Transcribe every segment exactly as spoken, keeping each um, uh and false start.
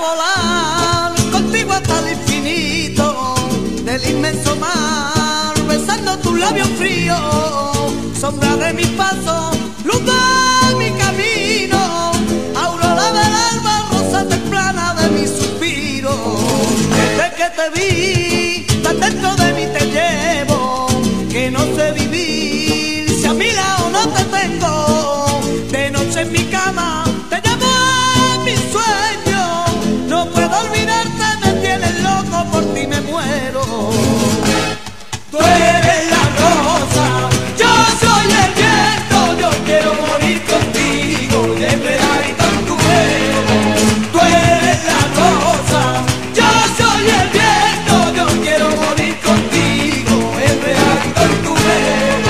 volar contigo hasta el infinito del inmenso mar, besando tus labios fríos, sombra de mis pasos, luz de mi camino, aurora del alba, rosa temprana de mi suspiro. Desde que te vi, tan dentro de mí te llevo, que no sé vivir si a mi lado no te tengo. De noche en mi cama te llamo en mis sueños, no puedo olvidarte, me tienes loco, por ti me muero. Tú eres la rosa, yo soy el viento, yo quiero morir contigo y enredadito en tu pelo. Tú eres la rosa, yo soy el viento, yo quiero morir contigo, enredadito en tu pelo.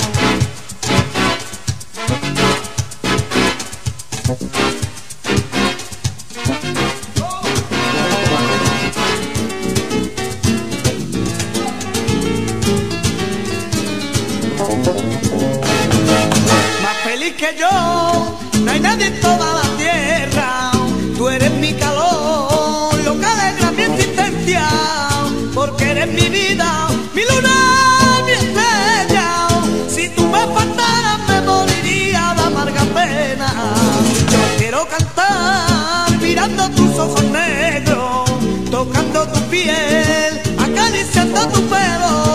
Más feliz que yo, no hay nadie en toda la tierra. Tú eres mi calor, lo que alegra mi existencia, porque eres mi vida, mi luna, mi estrella. Si tú me faltaras me moriría de amarga pena. Yo quiero cantar mirando tus ojos negros, tocando tu piel, acariciando tu pelo.